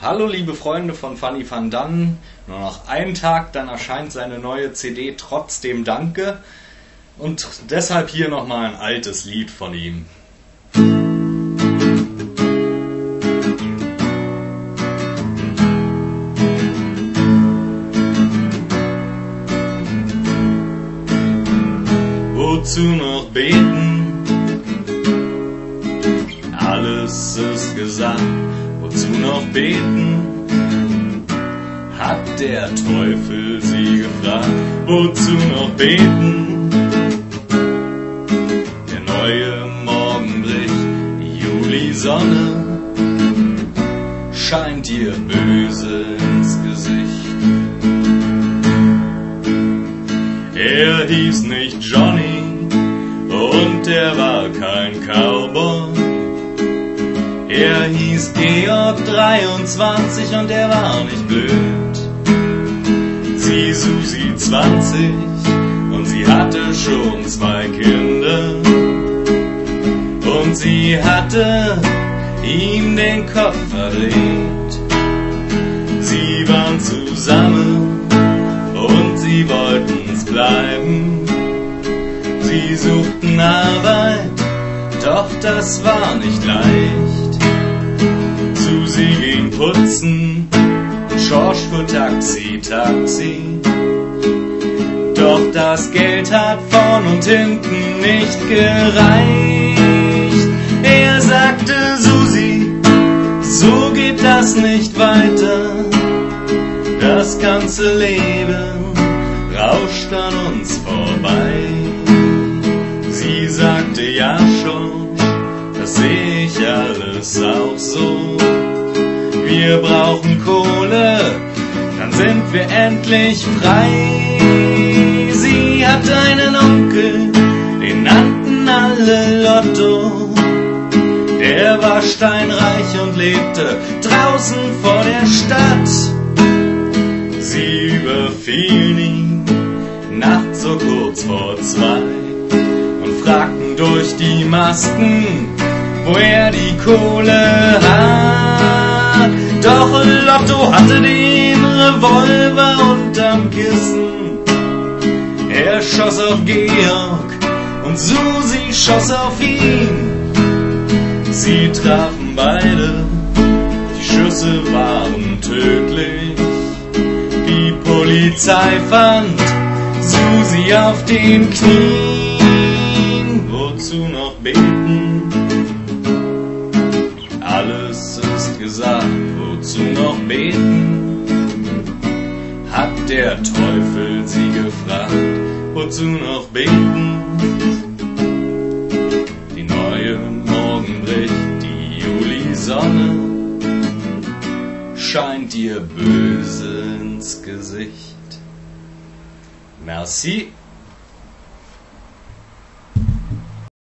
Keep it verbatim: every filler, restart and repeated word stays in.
Hallo liebe Freunde von Fanny van Dannen, nur noch einen Tag, dann erscheint seine neue C D Trotzdem Danke und deshalb hier nochmal ein altes Lied von ihm. Wozu noch beten? Alles ist gesagt. Wozu noch beten? Hat der Teufel sie gefragt. Wozu noch beten? Der neue Morgen bricht, die Julisonne scheint ihr böse ins Gesicht. Er hieß nicht Johnny und er war kein Cowboy. Er hieß Georg dreiundzwanzig und er war nicht blöd. Sie Susi zwanzig und sie hatte schon zwei Kinder. Und sie hatte ihm den Kopf verdreht. Sie waren zusammen und sie wollten's bleiben. Sie suchten Arbeit, doch das war nicht leicht. Susi ging putzen, Schorsch fuhr Taxi, Taxi. Doch das Geld hat vorn und hinten nicht gereicht. Er sagte, Susi, so geht das nicht weiter. Das ganze Leben rauscht an uns vorbei. Sie sagte, ja schon, das seh ich alles auch so. Wir brauchen Kohle, dann sind wir endlich frei. Sie hatte einen Onkel, den nannten alle Lotto. Der war steinreich und lebte draußen vor der Stadt. Sie überfielen ihn nachts so kurz vor zwei und fragten durch die Masken, wo er die Kohle hat. Doch Lotto hatte den Revolver unterm Kissen. Er schoss auf Georg und Susi schoss auf ihn. Sie trafen beide, die Schüsse waren tödlich. Die Polizei fand Susi auf den Knien. Wozu noch beten? Alles ist gesagt, wozu noch beten? Hat der Teufel sie gefragt, wozu noch beten? Die neue Morgen bricht, die Julisonne scheint ihr böse ins Gesicht. Merci.